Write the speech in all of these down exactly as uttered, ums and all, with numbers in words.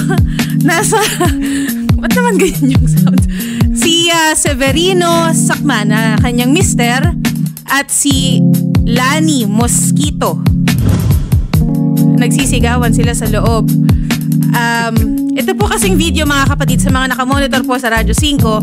nasa, ba't naman ganyan yung sound? Si uh, Severino Sacmana, kanyang mister, at si Lani Mosquito. Nagsisigawan sila sa loob. Um, ito po kasing video mga kapatid sa mga nakamonitor po sa Radyo five.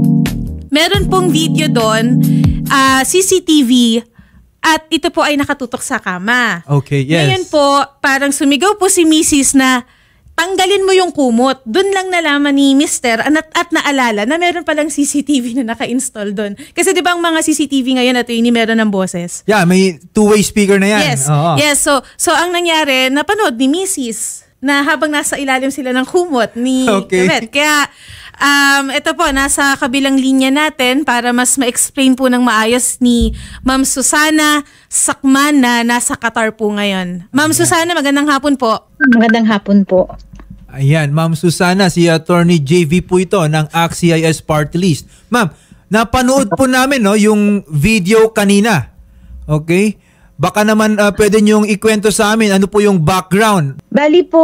Meron pong video doon, uh, C C T V, at ito po ay nakatutok sa kama. Okay, yes. Ngayon po, parang sumigaw po si Missus na tanggalin mo yung kumot. Doon lang nalaman ni Mister at, at naalala na meron palang C C T V na naka-install doon. Kasi di ba ang mga C C T V ngayon, ito yung meron ng boses? Yeah, may two-way speaker na yan. Yes. Oo. Yes. So, so ang nangyari, napanood ni Missus na habang nasa ilalim sila ng kumot ni Okay. Kamet. Kaya, um, ito po, nasa kabilang linya natin para mas ma-explain po ng maayos ni Ma'am Susana Sacman na nasa Qatar po ngayon. Ma'am Susana, magandang hapon po. Magandang hapon po. Ayan, Ma'am Susana, si Attorney J V po ito ng A C C I S Party List. Ma'am, napanood po namin no, yung video kanina. Okay? Baka naman uh, pwede niyong ikwento sa amin ano po yung background. Bali po,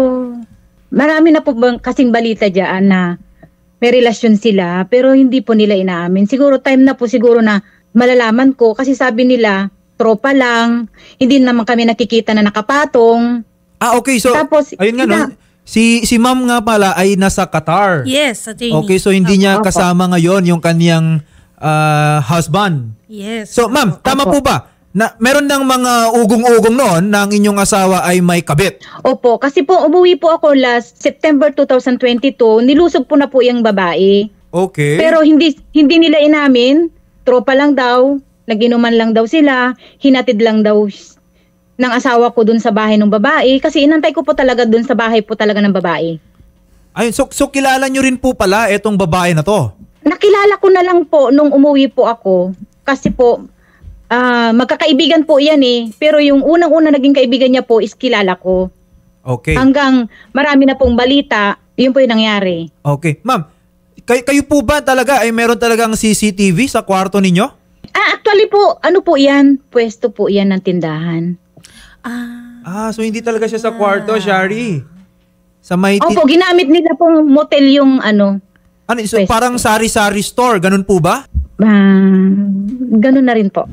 marami na po bang kasing balita dyan na may relasyon sila pero hindi po nila inaamin. Siguro time na po siguro na malalaman ko kasi sabi nila tropa lang, hindi naman kami nakikita na nakapatong. Ah, okay. So, Tapos, ayun nga no, ina- si, si Ma'am nga pala ay nasa Qatar. Yes, attorney. Okay, so hindi niya kasama ngayon yung kaniyang uh, husband. Yes. So, Ma'am, tama po ba? Na meron ng mga ugong-ugong noon na ang inyong asawa ay may kabit. Opo, kasi po umuwi po ako last September two thousand twenty-two, nilusog po na po yung babae. Okay. Pero hindi hindi nila inamin, tropa lang daw, naginuman lang daw sila, hinatid lang daw ng asawa ko dun sa bahay ng babae kasi inantay ko po talaga dun sa bahay po talaga ng babae. Ayun, so, so kilala nyo rin po pala itong babae na to? Nakilala ko na lang po nung umuwi po ako kasi po ah, magkakaibigan po yan eh, pero yung unang-una naging kaibigan niya po is kilala ko. Okay. Hanggang marami na pong balita, yun po yung nangyari. Okay. Ma'am, kay, kayo po ba talaga ay meron talagang C C T V sa kwarto ninyo? Ah, actually po, ano po yan? Pwesto po yan ng tindahan. Ah, Ah, so hindi talaga siya sa kwarto, Shari. Sa may... ti- Opo, ginamit nila pong motel yung ano. ano, so pwesto. parang sari-sari store, ganun po ba? Ah, ganun na rin po.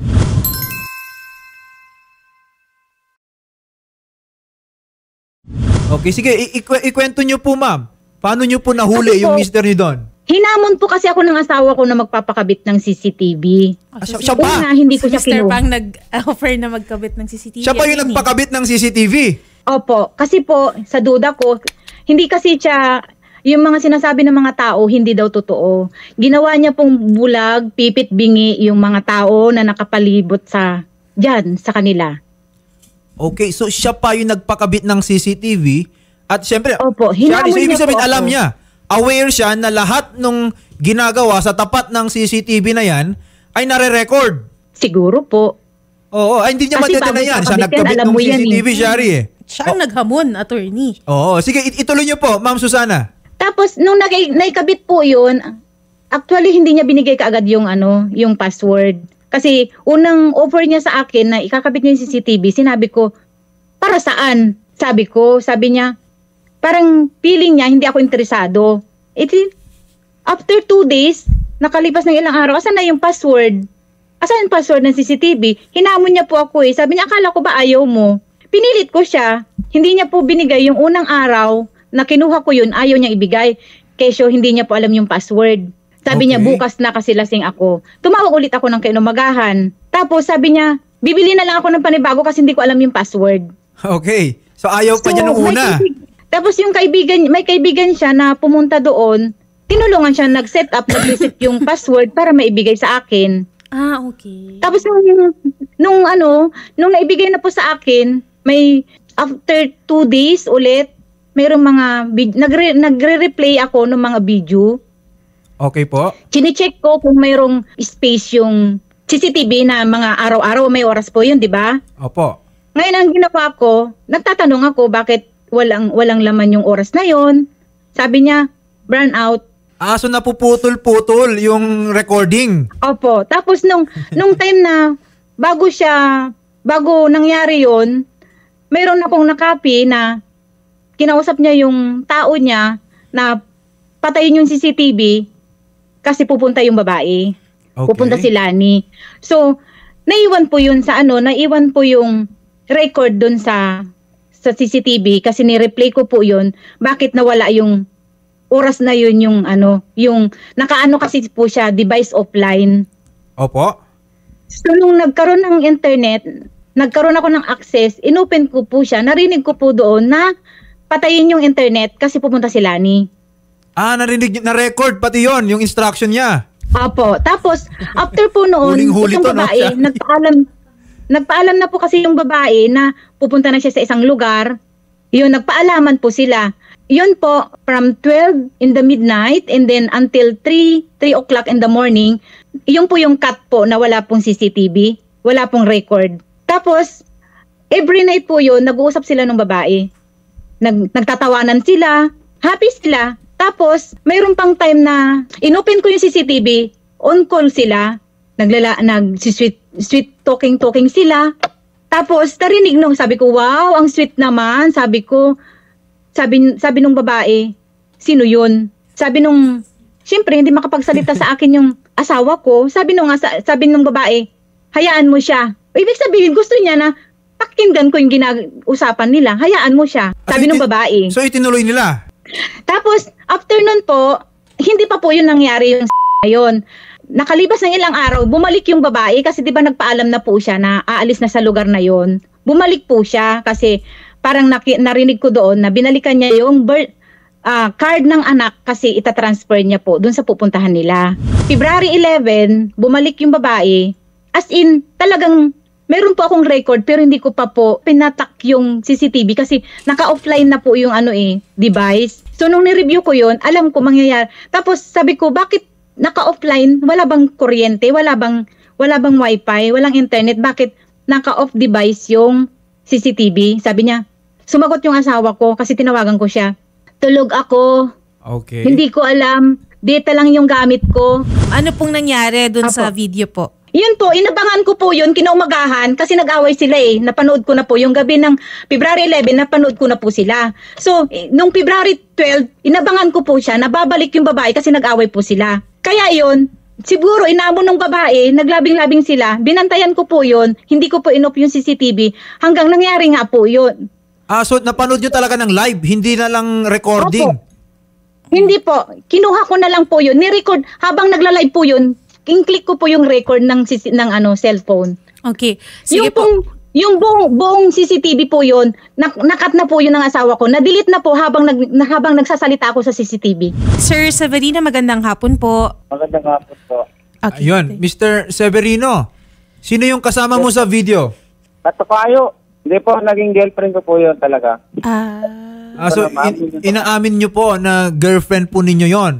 Okay, sige, i- ikwe- ikwento nyo po, ma'am. Paano nyo po nahuli Kasi yung po- mister niyo doon? Hinamon po kasi ako ng asawa ko na magpapakabit ng C C T V. Ah, siya, siya ba? Una, hindi ko si siya Mister kinuha. Pang nag-offer na magkabit ng C C T V. Siya pa yung attorney. nagpakabit ng C C T V. Opo, kasi po, sa duda ko, hindi kasi siya, yung mga sinasabi ng mga tao, hindi daw totoo. Ginawa niya pong bulag, pipit, bingi yung mga tao na nakapalibot sa, dyan, sa kanila. Okay, so siya pa yung nagpakabit ng C C T V at syempre, Opo, Shari, hinamon so ibig niya sabihin po alam ako. niya, aware siya na lahat nung ginagawa sa tapat ng C C T V na yan ay nare-record. Siguro po. Oo, ay hindi niya Kasi matete na bago yan. Siya kakabit yan, nagkabit alam ng mo C yan C T V, eh. Shari eh. Siya ang naghamon, attorney. Oo, sige, it- ituloy niyo po, Ma'am Susana. Tapos, nung nag- naikabit po yun, actually, hindi niya binigay kaagad yung, ano, yung password. Kasi, unang offer niya sa akin na ikakabit niya yung C C T V, sinabi ko, para saan? Sabi ko, sabi niya, parang feeling niya, hindi ako interesado. It, after two days, nakalipas ng ilang araw, asan na yung password? Asan yung password ng C C T V? Hinamon niya po ako eh. Sabi niya, akala ko ba ayaw mo? Pinilit ko siya. Hindi niya po binigay yung unang araw na kinuha ko yun, ayaw niya ibigay. Kesyo, hindi niya po alam yung password. Sabi niya, Okay. bukas na kasi lasing ako. Tumawag ulit ako ng kinumagahan. Tapos sabi niya, bibili na lang ako ng panibago kasi hindi ko alam yung password. Okay, so ayaw pa So, niya nung may una. kaibig- Tapos yung kaibigan, may kaibigan siya na pumunta doon, tinulungan siya nag-set up, nag-reset yung password para maibigay sa akin. Ah, okay. Tapos nung, nung ano, nung naibigay na po sa akin, may after two days ulit, mayroong mga, vid- nagre, nagre-replay ako ng mga video. Okay po. Chine-check ko kung mayroong space yung C C T V na mga araw-araw, may oras po yun, di ba? Opo. Ngayon ang ginawa ko, nagtatanong ako bakit walang walang laman yung oras na yon. Sabi niya, burn out. Ah, so napuputol-putol yung recording. Opo. Tapos nung nung time na bago siya, bago nangyari yon, mayroon akong nakapi na kinausap niya yung tao niya na patayin yung C C T V kasi pupunta yung babae. Okay. Pupunta si Lani. So, naiwan po yun sa ano, naiwan po yung record dun sa sa C C T V kasi ni-replay ko po yun. Bakit nawala yung oras na yun yung ano, yung nakaano kasi po siya, device offline. Opo. So, nung nagkaroon ng internet, nagkaroon ako ng access, inopen ko po siya, narinig ko po doon na patayin yung internet kasi pupunta si Lani. Ah, narinig, na-record pati yon yung instruction niya. Apo. Tapos, after po noon, Huling-huli itong to, no? babae, nagpaalam, nagpaalam na po kasi yung babae na pupunta na siya sa isang lugar. Yun, nagpaalaman po sila. Yun po, from twelve in the midnight and then until three, three o'clock in the morning, yun po yung cut po na wala pong C C T V, wala pong record. Tapos, every night po yun, nag-uusap sila ng babae. Nag, nagtatawanan sila, happy sila. Tapos, mayroon pang time na inopen ko yung C C T V, on call sila, naglala, nag-sweet sweet talking talking sila. Tapos, narinig nung, sabi ko, wow, ang sweet naman. Sabi ko, sabi, sabi nung babae, sino yun? Sabi nung, syempre, hindi makapagsalita sa akin yung asawa ko. Sabi nung, sabi nung babae, hayaan mo siya. Ibig sabihin, gusto niya na pakinggan ko yung ginag-usapan nila. Hayaan mo siya. Sabi nung babae. So, itinuloy nila? Tapos, after nun po, hindi pa po yun nangyari yung yun. Nakalipas ng ilang araw, bumalik yung babae kasi di ba nagpaalam na po siya na aalis na sa lugar na yun. Bumalik po siya kasi parang naki, narinig ko doon na binalikan niya yung birth, uh, card ng anak kasi itatransfer niya po doon sa pupuntahan nila. February eleventh, bumalik yung babae. As in, talagang meron po akong record pero hindi ko pa po pinatak yung C C T V kasi naka-offline na po yung ano eh, device. So nung ni-review ko yun, alam ko mangyayari. Tapos sabi ko, bakit naka-offline? Wala bang kuryente? Wala bang, wala bang wifi? Walang internet? Bakit naka-off device yung C C T V? Sabi niya, sumagot yung asawa ko kasi tinawagan ko siya. Tulog ako. Okay. Hindi ko alam. Data lang yung gamit ko. Ano pong nangyari dun Apo. sa video po? Yun po, inabangan ko po yun, kinaumagahan, kasi nag-away sila eh. Napanood ko na po. Yung gabi ng February eleventh, napanood ko na po sila. So, eh, nung February twelfth, inabangan ko po siya, nababalik yung babae kasi nag-away po sila. Kaya yun, siguro inamon ng babae, naglabing-labing sila, binantayan ko po yun, hindi ko po inop yung C C T V, hanggang nangyari nga po yun. Ah, so napanood nyo talaga ng live, hindi na lang recording? Opo. Hindi po, kinuha ko na lang po yun, ni-record, habang nagla-live po yun, king-click ko po yung record ng ng ano cellphone. Okay. Sige Yung po. pong, yung buong, buong C C T V po yun, nak nakat na po yun ng asawa ko. Na-delete na po habang, nag, habang nagsasalita ako sa C C T V. Sir Severino, magandang hapon po. Magandang hapon po. Okay. Ayun, Mister Severino, sino yung kasama mo sa video? Katukayo. Hindi po, naging girlfriend ko po yun talaga. Ah. Ah, so, in- inaamin nyo po na girlfriend po ninyo yon.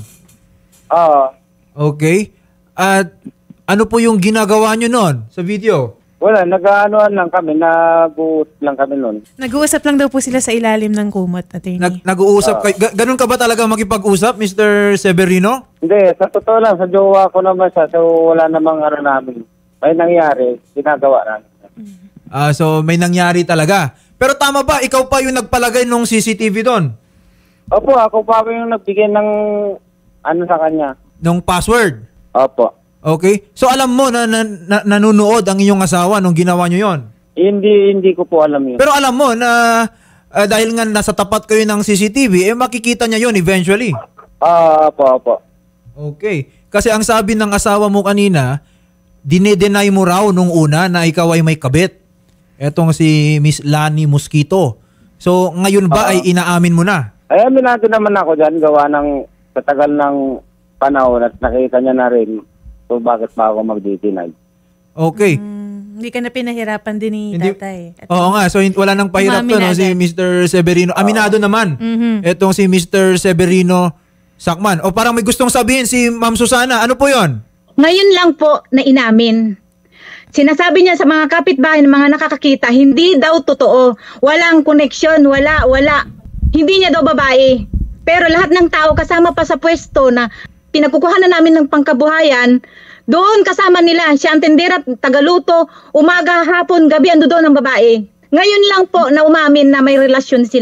Oo. Okay. At ano po yung ginagawa nyo nun sa video? Wala, nag-aanoan lang kami, nag-uus lang kami nun. Nag-uusap lang daw po sila sa ilalim ng kumot, attorney. Nag- nag-uusap kayo? Ga- ganun ka ba talaga makipag-usap, Mister Severino? Hindi, sa totoo lang, sa jowa ko naman siya, so wala namang ano namin. May nangyari, ginagawa namin. Ah, so may nangyari talaga. Pero tama ba, ikaw pa yung nagpalagay ng C C T V doon? Opo, ako pa yung nagbigay ng ano sa kanya. Nung password? Opo. Okay. So alam mo na, na, na nanunood ang iyong asawa nung ginawa nyo yon? Hindi, hindi ko po alam yun. Pero alam mo na ah, dahil nga nasa tapat kayo ng C C T V, eh makikita niya yon eventually. Ah, opo, opo. Okay. Kasi ang sabi ng asawa mo kanina, dinedenay mo raw nung una na ikaw ay may kabit. Etong si Miss Lani Mosquito. So ngayon ba ay inaamin mo na? Ay, aminado naman ako dyan, gawa ng sa tagal ng panahon at nakita niya na rin so bakit pa ako mag-deny. Okay. Mm, hindi ka na pinahirapan din ni Hindi- tatay. At- Oo nga, so hin- wala nang pahirap to, no? Umamin Si agad. Mister Severino. Aminado naman. Mhm. Etong si Mister Severino Sakman. O parang may gustong sabihin si Ma'am Susana. Ano po yon? Ngayon lang po na inamin. Sinasabi niya sa mga kapitbahay ng mga nakakakita, hindi daw totoo. Walang koneksyon, wala, wala. Hindi niya daw babae. Pero lahat ng tao kasama pa sa pwesto na pinagkukuhanan namin ng pangkabuhayan, doon kasama nila, siya ang tendera, tagaluto, umaga, hapon, gabi, ando doon ang babae. Ngayon lang po na umamin na may relasyon sila.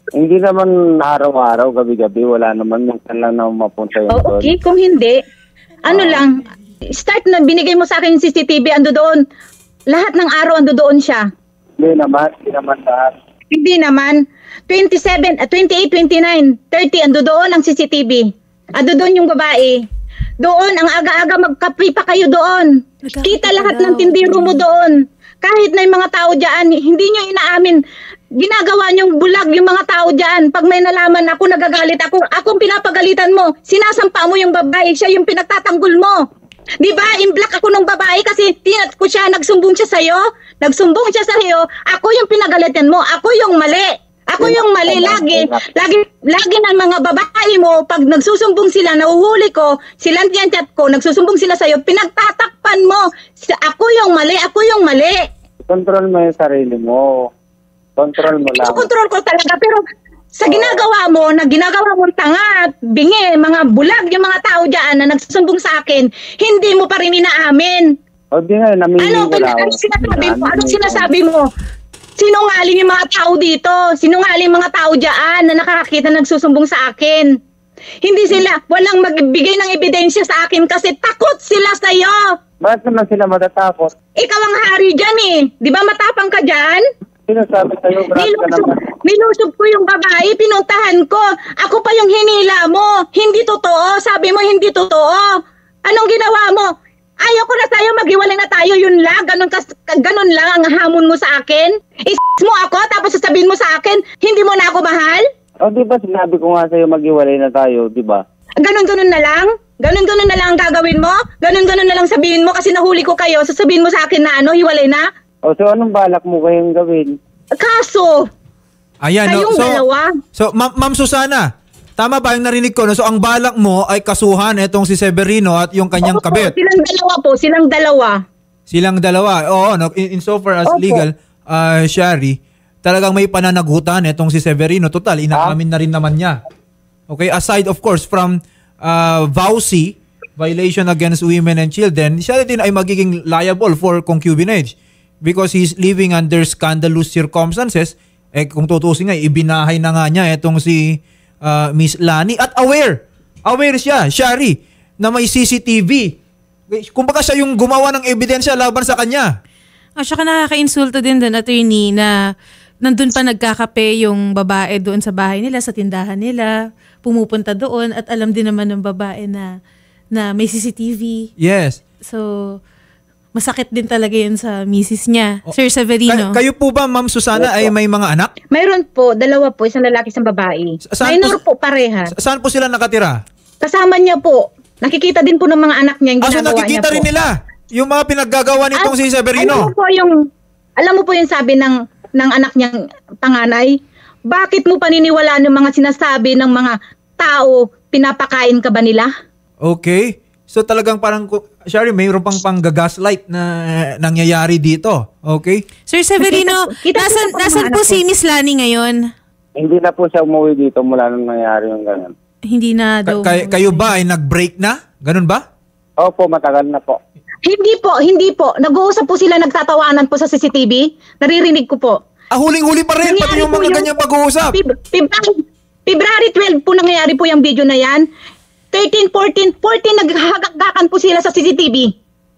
Hindi naman araw-araw, gabi-gabi. Wala naman. Minsan lang na mapunta yun Oh, doon. okay, kung hindi, ano lang, start na binigay mo sa akin yung C C T V, ando doon. Lahat ng araw ando doon siya. Hindi naman. Hindi naman lahat. Hindi naman. twenty-seven, uh, twenty-eight, twenty-nine, thirty, ando doon ang C C T V. Ando doon yung babae. Doon, ang aga-aga magkape pa kayo doon. Kita lahat ng tindiro mo doon. Kahit na yung mga tao dyan, hindi nyo inaamin. Ginagawa nyong bulag yung mga tao dyan. Pag may nalaman ako, nagagalit ako. Akong pinapagalitan mo. Sinasampa mo yung babae. Siya yung pinagtatanggol mo. Di ba? In-block ako ng babae kasi tinat ko siya. Nagsumbong siya sa'yo. Nagsumbong siya sa'yo. Ako yung pinagalitan mo. Ako yung mali. Ako yung mali lagi. Lagi, lagi ng mga babae mo, pag nagsusumbong sila, nahuhuli ko, silang yan chat ko, nagsusumbong sila sa'yo, pinagtatakpan mo. Ako yung mali. Ako yung mali. Control mo yung sarili mo. Control mo lang. Control ko talaga, pero sa ginagawa mo, na ginagawa mong tanga at bingi, mga bulag, yung mga tao dyan na nagsusumbong sa akin, hindi mo pa rin inaamin. O di nga, namili Ano, ko lang. ano sinasabi mo? Ano sinasabi mo? Sinungaling yung mga tao dito. Sinungaling mga tao dyan na nakakakita nagsusumbong sa akin. Hindi sila, walang magbigay ng ebidensya sa akin kasi takot sila sa'yo. Bakit naman sila matatakot? Ikaw ang hari dyan eh. Di ba matapang ka dyan? Sinasabi sa'yo, brad ka Nilusog, naman. nilusog ko yung babae, pinuntahan ko. Ako pa yung hinila mo. Hindi totoo. Sabi mo hindi totoo. Anong ginawa mo? Ayaw ko na tayo, maghiwalay na tayo, yun lang. Ganon, kas, ganon lang ang hamon mo sa akin. Is mo ako, tapos sasabihin mo sa akin, hindi mo na ako mahal? O di ba sinabi ko nga sa'yo, maghiwalay na tayo, di ba? Ganon-ganon na lang? Ganon-ganon na lang ang gagawin mo? Ganon-ganon na lang sabihin mo kasi nahuli ko kayo, sasabihin mo sa akin na ano, hiwalay na? O so anong balak mo kayong gawin? Kaso, Ayan, no? kayong So, dalawa, so Ma- Ma'am Susana, tama ba yung narinig ko? No? So ang balak mo ay kasuhan itong si Severino at yung kanyang Opo, kabit. silang dalawa po, silang dalawa. Silang dalawa. Oo, no? in, in so far as Opo. legal, uh, Shari, talagang may pananagutan itong si Severino. Total, inaamin na rin naman niya. Okay, aside of course from uh, V A U C, violation against women and children, siya din ay magiging liable for concubinage because he's living under scandalous circumstances. Eh kung tutusin nga, ibinahay na nga niya itong si uh, Miss Lani at aware. Aware siya, Shari, na may C C T V. Kumbaga siya yung gumawa ng ebidensya laban sa kanya. At saka nakaka-insulto din doon, attorney, na nandun pa nagkakape yung babae doon sa bahay nila, sa tindahan nila, pumupunta doon at alam din naman ng babae na na may C C T V. Yes. So, masakit din talaga yun sa misis niya, Sir Severino. Kay- kayo po ba, Ma'am Susana, ay may mga anak? Mayroon po, dalawa po, isang lalaki, isang babae. Sa- saan Minor po- po pareha. Sa- saan po sila nakatira? Kasama niya po. Nakikita din po ng mga anak niya yung Ah, so ginagawa niya nakikita po. rin nila yung mga pinaggagawa nitong Ah, si Alam mo Severino. po yung, alam mo po yung sabi ng, ng anak niyang panganay, bakit mo paniniwalaan yung mga sinasabi ng mga tao, pinapakain ka ba nila? Okay. So talagang parang, Shari, mayroon pang pang-gaslight na nangyayari dito. Okay? Sir Severino, Kita- kita nasan, po ng nasan mga po anak si ko. Miss Lani ngayon? Hindi na po siya umuwi dito mula nung nangyari yung ganun. Hindi na Ka- daw. kay- kayo ba ay nag-break na? Ganun ba? Opo, matagal na po. Hindi po, hindi po. Nag-uusap po sila, nagtatawanan po sa C C T V. Naririnig ko po. Ah, huling-huli pa rin, pati Nangyari yung po mga yung- ganyang pag-uusap. Feb- February, February twelve po nangyayari po yung video na yan. thirteen, fourteen, fourteen naghahagagakan po sila sa C C T V.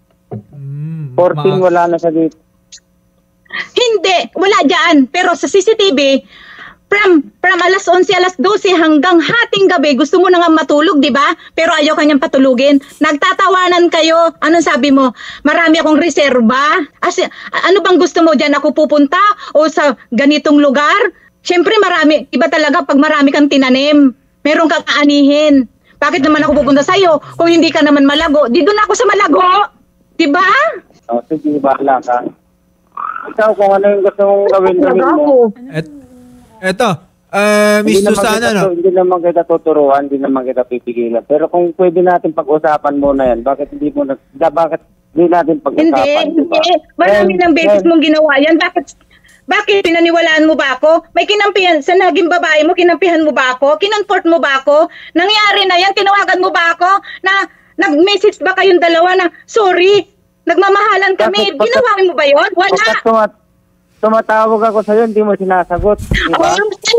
Hmm, fourteen, ma- wala na siya dito. Hindi, wala dyan. Pero sa C C T V, from, from alas eleven, alas twelve hanggang hating gabi, gusto mo na nga matulog, di ba? Pero ayaw kanyang patulugin. Nagtatawanan kayo. Anong sabi mo? Marami akong reserba. As, ano bang gusto mo dyan? Ako pupunta? O sa ganitong lugar? Siyempre marami. Iba talaga pag marami kang tinanim. Meron kang aanihin. Bakit naman ako pupunta sa'yo? Kung hindi ka naman malago, di doon ako sa malago. Di ba? O, sige, bahala ka. Ikaw, kung ano yung gusto mong gawin, gawin Talaga mo. ako. Et, eto, uh, Miss Hindi naman Susana, kita- no? Hindi naman kita tuturuan, hindi naman kita pipigilan. Pero kung pwede natin pag-usapan muna yan, bakit hindi mo na, da, bakit hindi natin Hindi, pag-usapan, di ba? hindi. Marami And- ng beses and- mong ginawa yan. Bakit, bakit pinaniwalaan mo ba ako? May kinampihan, sa naging babae mo, kinampihan mo ba ako? Kinonfort mo ba ako? Nangyari na yan, tinawagan mo ba ako? Na, nag-message ba kayong dalawa na, sorry, nagmamahalan kami. Bakit- bakit- Ginawa mo ba yon? Wala. Pagkat tumat- tumatawag ako sa'yo, hindi mo sinasagot, di ba? Oh,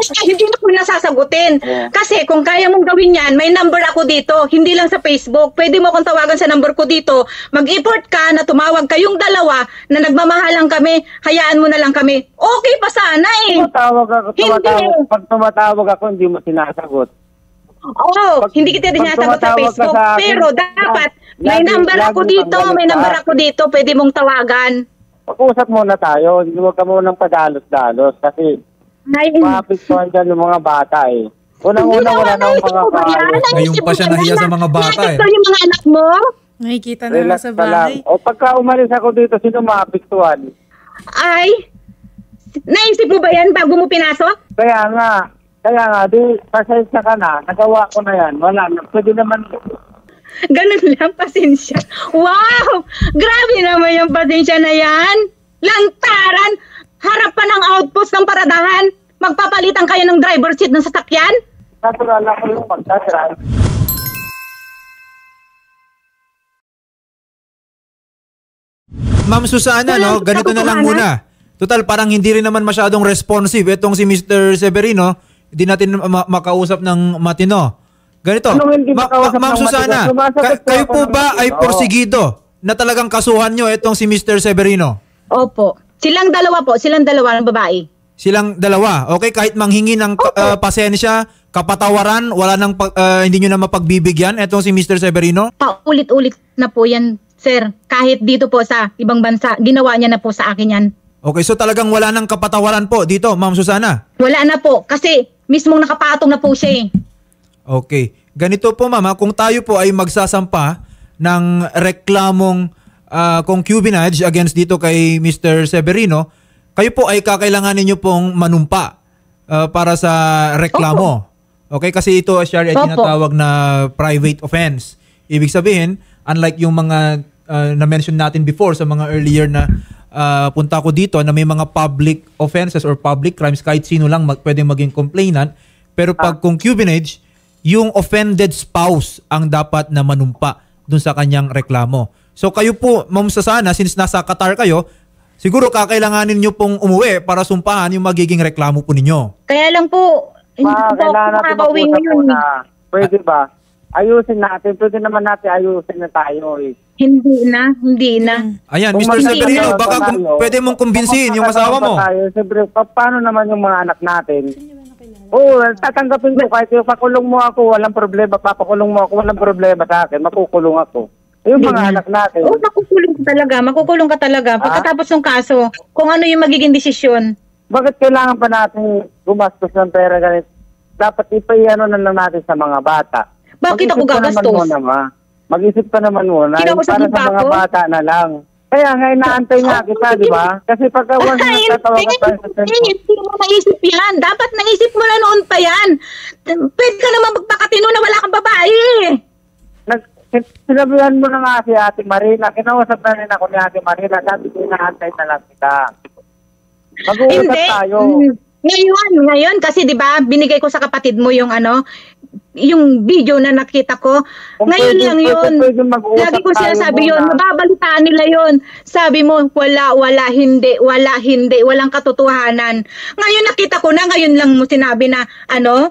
siya, hindi na ko nasasagutin. Yeah. Kasi kung kaya mong gawin yan, may number ako dito, hindi lang sa Facebook. Pwede mo akong tawagan sa number ko dito. Mag-import ka na tumawag kayong dalawa na nagmamahalang kami, hayaan mo na lang kami. Okay pa sana eh. Tumatawag ako, Hindi. tumatawag. Pag tumatawag ako, hindi mo sinasagot. Oo, Pag- hindi kita pag dinasagot sa tumatawag ka Facebook. sa akin, Pero dapat, may lagi- number lagi ako kang dito, galit may sa number akin. ako dito, pwede mong tawagan. Pag-usap muna tayo, hindi mo ka munang padalos-dalos kasi Ay, maapektuhan dyan yung mga bata eh. Unang-una wala na akong mga kaayos. Ngayon pa siya nahiya sa mga bata eh. Nakikita yung mga anak mo? Nakikita na lang Relax sa ka lang. bahay. O pagka umalis ako dito, sino maapektuhan? Ay, naisip mo ba yan bago mo pinasok? Kaya nga, kaya nga, di, pasensya ka na, nagawa ko na yan. Wala na, pwede naman, Ganun lang, pasensya. Wow! Grabe naman yung pasensya na yan. Lantaran! Harap pa ng outpost ng paradahan. Magpapalitan kayo ng driver seat ng sasakyan? natural ako yung pagdadrive. Ma'am Susana, Wala, no, ganito na lang katotohanan. muna. Total, parang hindi rin naman masyadong responsive itong si Mister Severino. Hindi natin ma- makausap ng matino. Ganito, Ano hindi Ma- makausap Ma- Ma'am ng Susana, matino? Sumasagot ka- po kayo ako po ng ba ay matino. porsigido na talagang kasuhan nyo itong si Mister Severino? Opo. Silang dalawa po, silang dalawa ng babae. Silang dalawa, okay? Kahit manghingi ng uh, pasensya, kapatawaran, wala nang pag- uh, hindi nyo na mapagbibigyan itong si Mister Severino? Paulit-ulit na po yan, sir. Kahit dito po sa ibang bansa, ginawa niya na po sa akin yan. Okay, so talagang wala nang kapatawaran po dito, Ma'am Susana? Wala na po, kasi mismong nakapatong na po siya eh. Okay. Ganito po, Ma'am, ha? Kung tayo po ay magsasampa ng reklamong uh, concubinage against dito kay Mister Severino, kayo po ay kakailanganin nyo pong manumpa uh, para sa reklamo. Okay? Kasi ito, Shari, ay Opo. tinatawag na private offense. Ibig sabihin, unlike yung mga uh, na-mention natin before sa mga earlier na uh, punta ko dito na may mga public offenses or public crimes, kahit sino lang mag, pwedeng maging complainant. Pero pag concubinage, yung offended spouse ang dapat na manumpa dun sa kanyang reklamo. So kayo po, Ma'am Susana, since nasa Qatar kayo, siguro kakailanganin nyo pong umuwi para sumpahan yung magiging reklamo po ninyo. Kaya lang po, hindi Ma, po ako kailangan natin makakauwi mag-usap ngayon. muna. Pwede ba? Ayusin natin. Pwede naman natin ayusin na tayo eh. Hindi na, hindi na. Ayan, Kung Mister mag- Severino, tayo, baka kum- tayo, pwede mong kumbinsihin yung kung asawa mo. magkakaroon pa tayo, Siyempre, pa- paano naman yung mga anak natin? Oo, tatanggapin ko kahit yung pakulong mo ako, walang problema. Papakulong mo ako, walang problema sa akin. Makukulong ako. Yung mga Hindi. anak natin. Oo, makukulong ka talaga, makukulong ka talaga. Pagkatapos ng kaso, kung ano yung magiging desisyon. Bakit kailangan pa natin gumastos ng pera ganito? Dapat ipaiano na lang natin sa mga bata. Bakit ako Mag-isip ka naman gagastos? muna, ma. Mag-isip ka naman muna. Yung Kinausap para mo sa ba mga ako? bata na lang. Kaya nga, inaantay nga kita, di ba? Kasi pagka once Ay, nagtatawag ka hindi, tayo sa hindi, cellphone, hindi mo naisip yan. Dapat naisip mo na noon pa yan. Pwede ka naman magpakatino na wala kang babae. nag, sinabihan mo na nga si Ate Marina. Kinausap na rin ako ni Ate Marina. Sabi ko, inaantay na lang kita. Mag-uusap Hindi. tayo. Mm. Ngayon, ngayon kasi 'di ba, binigay ko sa kapatid mo yung ano, yung video na nakita ko. Kung Ngayon pwede- lang pwede- yun. pwede mag-usap Lagi ko tayo sinasabi muna. yun, mababalitaan nila yun. Sabi mo, wala, wala, hindi, wala, hindi, walang katotohanan. Ngayon nakita ko na, ngayon lang mo sinabi na, ano,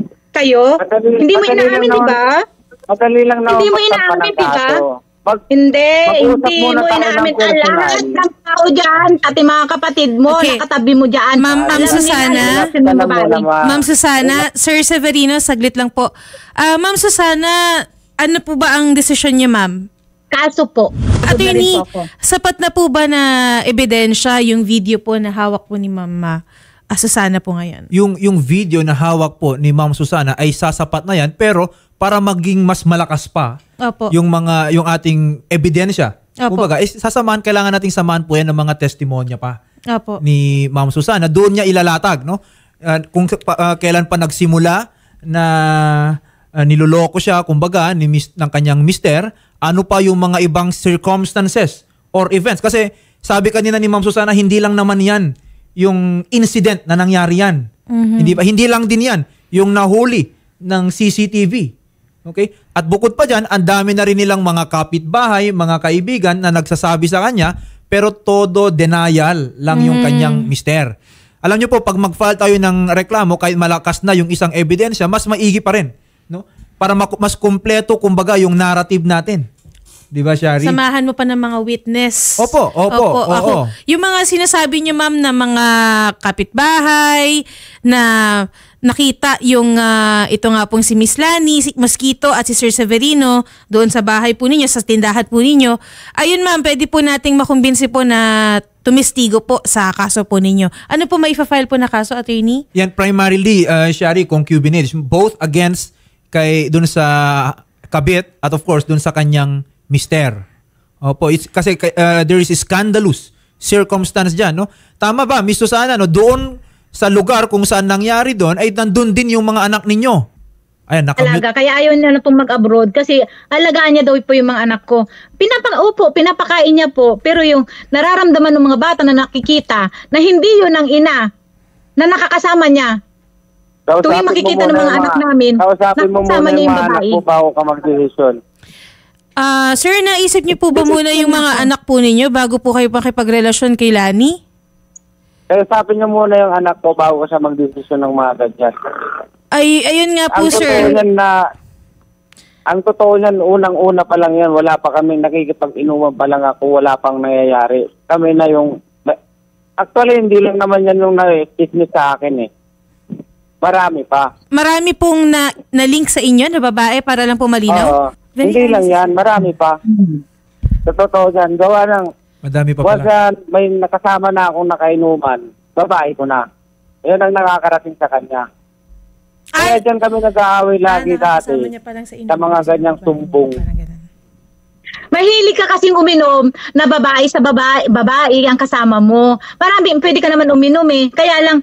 kayo, Madali- hindi mo madali lang inaamin, di naman. ba? Madali lang na Hindi mo magtampa inaamin, ng di ba? kaso. Mag, Hindi, Mag-usap hindi muna mo tayo ng inaamin. Ang personal. lahat ng tao dyan, pati mga kapatid mo, Okay. nakatabi mo dyan. Ma'am- Ma'am Alam nila, Susana? alam nila ng babae. Alam mo naman. Ma'am Susana, Sir Severino, saglit lang po. Ah, Ma'am Susana, ano po ba ang desisyon niyo, ma'am? Kaso po. Attorney, Sabi na rin po ako. sapat na po ba na ebidensya yung video po na hawak po ni Ma'am ah, Susana po ngayon? Yung, yung video na hawak po ni Ma'am Susana ay sasapat na yan, pero para maging mas malakas pa Opo. yung mga yung ating ebidensya. Opo. Kumbaga, is, sasamahan, kailangan nating samahan po yan ng mga testimonya pa Opo. ni Ma'am Susana. Doon niya ilalatag, no? Uh, kung pa- uh, kailan pa nagsimula na uh, niloloko siya, kumbaga, ni mis- ng kanyang mister, ano pa yung mga ibang circumstances or events. Kasi sabi kanina ni Ma'am Susana, hindi lang naman yan yung incident na nangyari yan. Hindi ba? Hindi lang din yan yung nahuli ng C C T V. Okay? At bukod pa dyan, ang dami na rin nilang mga kapitbahay, mga kaibigan na nagsasabi sa kanya, pero todo denial lang yung kanyang mister. alam niyo po, pag mag-file tayo ng reklamo, kahit malakas na yung isang ebidensya, mas maigi pa rin. No? Para mak- mas kumpleto, kumbaga, yung narrative natin. Di ba, Shari? Samahan mo pa ng mga witness. Opo, opo, Opo, oo. ako. Yung mga sinasabi niyo, ma'am, na mga kapitbahay, na nakita yung ah, ito nga pong si Miss Lani, si Mosquito at si Sir Severino doon sa bahay po ninyo, sa tindahan po ninyo. Ayun, ma'am, pwede po nating makumbinsi po na tumistigo po sa kaso po ninyo. Ano po maifa-file po na kaso, attorney? Yan primarily, uh, Shari, concubinage. Both against kay dun sa kabit at of course dun sa kanyang mister. Opo, it's, kasi uh, there is a scandalous circumstance dyan, no? Tama ba, Miss Susana, no? Doon sa lugar kung saan nangyari doon, ay nandun din yung mga anak ninyo. Ayan, nakamute. Alaga. Kaya ayaw niya na pong mag-abroad kasi alagaan niya daw po yung mga anak ko. Pinapa, opo, pinapakain niya po. Pero yung nararamdaman ng mga bata na nakikita na hindi yun ang ina na nakakasama niya. Tuwing makikita ng mga anak namin, kausapin mo nakasama muna niya yung yung mga anak babae. ko bago ka mag-decision. Ah, sir, naisip niyo po ba muna yung mga anak po ninyo bago po kayo pakipagrelasyon kay Lani? Kausapin niyo muna yung anak ko bago ka siya mag-decision ng mga ganyan. Ay, ayun nga po, Ang totoo sir. niyan na, ang totoo niyan, unang-una pa lang yan, wala pa kami nakikipag-inuman pa lang ako, wala pang nangyayari. Kami na yung, actually hindi lang naman yan yung na-kismis sa akin eh. Marami pa. Marami pong na, na-link sa inyo na babae para lang po malinaw? Oo. Very Hindi nice. lang yan, marami pa. Sa totoo yan, gawa ng, Madami pa once pala. yan, may nakasama na akong nakainuman, babae ko na. Yan ang nakakarating sa kanya. Kaya Ay! dyan kami nag-aaway lagi Ah, dati nakasama niya pa lang sa inyo. sa mga ganyang sumbong. Parang ganun. Mahilig ka kasing uminom na babae sa babae, babae ang kasama mo. Marami, pwede ka naman uminom eh. Kaya lang,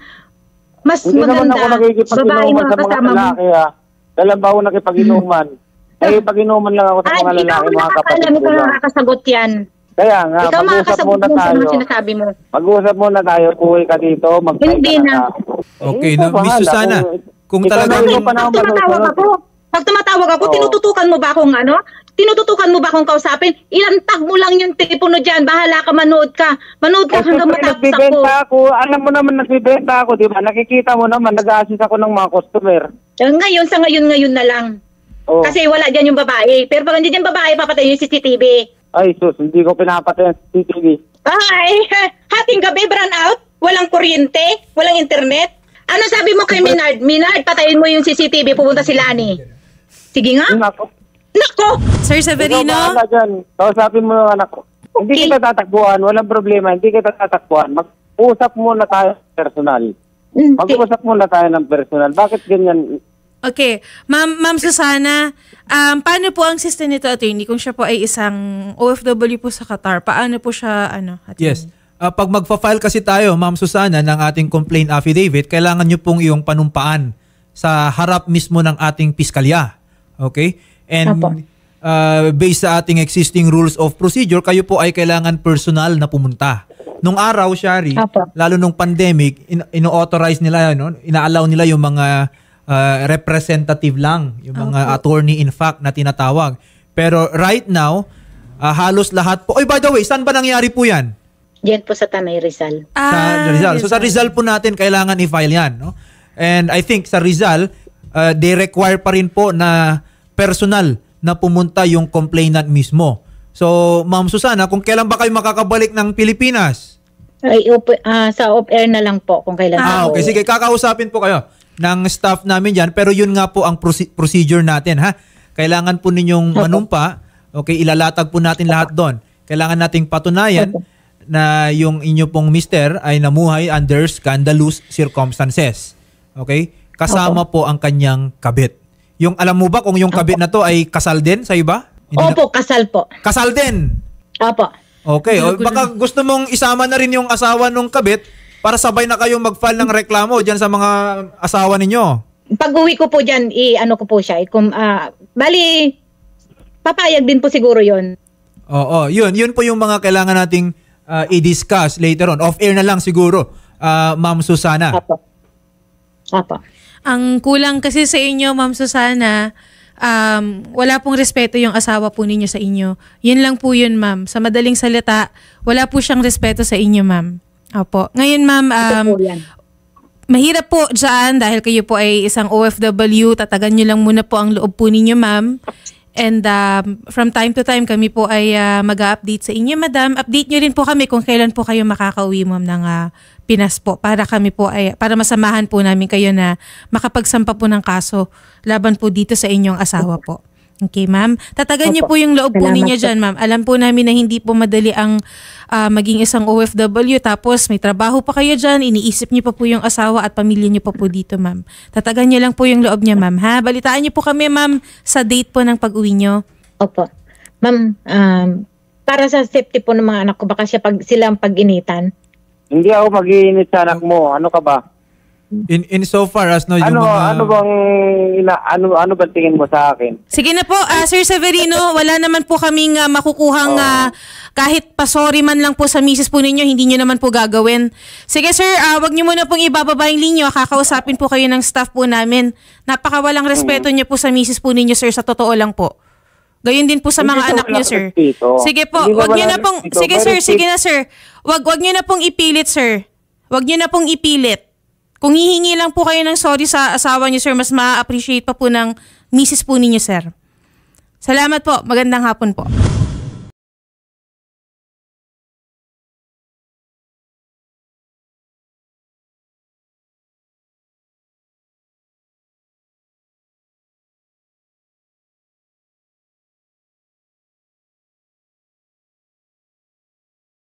mas Hindi naman ako maganda, babae nakikipag-inuman mo sa ang mga kasama mo. lalaki ha. Kailan ba ako nakipag-inuman? Ay, pag-inuman lang ako sa Ay, mga ikaw lalaki, ang mga kapatid nakakaalam, ko ikaw ang lang. nakakasagot yan. Kaya nga, Ikaw mag-usap makakasagot muna mo sa tayo. mga sinasabi mo. Mag-usap muna tayo, kuwi ka dito, mag-try Hindi ka na. sa... Okay, Eh, no, ikaw Miss bahala. Susana, kung ikaw talagang- na rin pa Pag naman tumatawag magusunod. ako, pag tumatawag ako, Oo. tinututukan mo ba akong ano? Tinututukan mo ba akong kausapin? Ilantag mo lang yung telepono dyan. Bahala ka, manood ka. Manood ka Kasi hanggang pag matapos ako. nagbibenta ako, alam mo naman nagbibenta ako, di ba? Nakikita mo naman, nag-assist ako ng mga customer. Eh, Ngayon, sa ngayon-ngayon na lang. Oh. Kasi wala dyan yung babae. Pero pag nandiyan yung babae, papatay yung C C T V. Ay, sus, hindi ko pinapatay ang C C T V. Ay, hating gabi, brown out? Walang kuryente? Walang internet? Ano sabi mo kay Minard? Minard, patayin mo yung C C T V, pupunta si Lani. Sige nga. Nako. Nako! Sir Ikaw Severino? bahala dyan. Kausapin mo yung anak ko. Hindi Okay. kita tatakbuhan, walang problema, hindi kita tatakbuhan. Mag-usap muna tayo personal. Okay. Mag-usap muna tayo ng personal. Bakit ganyan? Okay. Ma'am, Ma'am Susana, um, paano po ang system nito, attorney? Kung siya po ay isang O F W po sa Qatar, paano po siya, ano, attorney? Yes. Uh, pag magfa-file kasi tayo, Ma'am Susana, ng ating complaint affidavit, kailangan nyo pong iyong panumpaan sa harap mismo ng ating piskalya. Okay? And Apo. uh, based sa ating existing rules of procedure, kayo po ay kailangan personal na pumunta. Nung araw, Shari, Apo. lalo nung pandemic, in- ino-authorize nila, no? Ina-allow nila yung mga uh, representative lang, yung mga attorney in fact na tinatawag. Pero right now, uh, halos lahat po. Oy, by the way, saan ba nangyari po yan? Diyan po sa Tanay Rizal. Sa Ah, Rizal. So sa Rizal. Rizal po natin kailangan i-file yan, no? And I think sa Rizal, uh, they require pa rin po na personal na pumunta yung complainant mismo. So, Ma'am Susana, kung kailan ba kayo makakabalik ng Pilipinas? Ay, op- ah, sa off-air na lang po kung kailan. Ah, ako okay. Sige, kakausapin po kayo ng staff namin dyan. Pero yun nga po ang proce- procedure natin, ha? Kailangan po ninyong manumpa. Okay, ilalatag po natin lahat doon. Kailangan nating patunayan na yung inyo pong mister ay namuhay under scandalous circumstances. Okay? Kasama po ang kanyang kabit. Yung alam mo ba kung yung kabit na to ay kasal din sa iba? Hindi na- Opo, kasal po. kasal din. Opo. Okay, o baka gusto mong isama na rin yung asawa nung kabit para sabay na kayong mag-file ng reklamo diyan sa mga asawa ninyo. Pag uwi ko po dyan, i-ano ko po siya. I- Kung, ah, bali, papayag din po siguro yon. Oo, yun. Yun po yung mga kailangan nating uh, i-discuss later on. Off-air na lang siguro, uh, Ma'am Susana. Opo. Opo. Ang kulang kasi sa inyo, Ma'am Susana, um, wala pong respeto yung asawa po ninyo sa inyo. Yun lang po yun, ma'am. Sa madaling salita, wala po siyang respeto sa inyo, ma'am. Opo. Ngayon, ma'am, um, Ito po yan. mahirap po dyan dahil kayo po ay isang O F W. Tatagan nyo lang muna po ang loob po ninyo, ma'am. And um, from time to time, kami po ay uh, mag-update sa inyo, madam. Update nyo rin po kami kung kailan po kayo makakauwi, ma'am, ng uh, Pinas po. Para kami po ay, para masamahan po namin kayo na makapagsampa po ng kaso laban po dito sa inyong asawa po. Okay, ma'am. Tatagan niyo po yung loob po Salamat ninyo po. dyan, ma'am. Alam po namin na hindi po madali ang ah, maging isang O F W tapos may trabaho pa kayo dyan, iniisip niyo pa po yung asawa at pamilya niyo pa po dito, ma'am. Tatagan niyo lang po yung loob niya, ma'am. Ha? Balitaan niyo po kami, ma'am, sa date po ng pag-uwi niyo. Opo. Ma'am, um, para sa safety po ng mga anak ko, baka siya pag, sila ang pag-initan. Hindi ako mag-iinit sa anak mo. Ano ka ba? In in so far as no yung Ano mga ano bang ina, ano ano ba tingin mo sa akin? Sige na po, ah, Sir Severino, wala naman po kaming ah, makukuhang ah, kahit pasori man lang po sa misis po ninyo, hindi nyo naman po gagawin. Sige sir, ah, wag nyo muna pong ibababa yung linyo, kakausapin po kayo ng staff po namin. Napakawalang respeto nyo po sa misis po ninyo, sir, sa totoo lang po. Gayon din po sa Hindi mga ko anak wala nyo, sir. respeto. Sige po, Hindi ko wag nyo wala na pong, respeto. sige May sir, respeto. sige na sir. Wag, wag nyo na pong ipilit, sir. Wag nyo na pong ipilit. Kung hihingi lang po kayo ng sorry sa asawa niyo, sir, mas ma-appreciate pa po ng misis po ninyo, sir. Salamat po. Magandang hapon po.